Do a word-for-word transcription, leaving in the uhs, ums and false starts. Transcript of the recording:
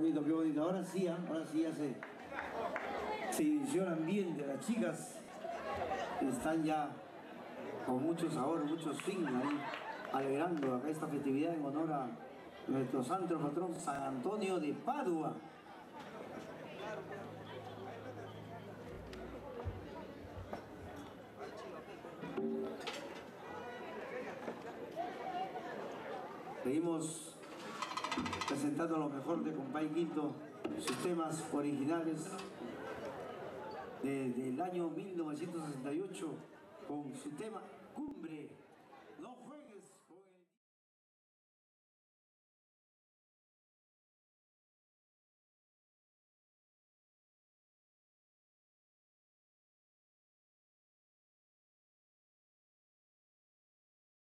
bonito, qué bonito. Ahora sí, ¿eh? Ahora sí ya se, se inició el ambiente. Las chicas están ya con mucho sabor, mucho swing ahí, alegrando acá esta festividad en honor a nuestro santo patrón San Antonio de Padua. Seguimos presentando lo mejor de Compay Quinto, sus temas originales desde el año mil novecientos sesenta y ocho con su tema Cumbre.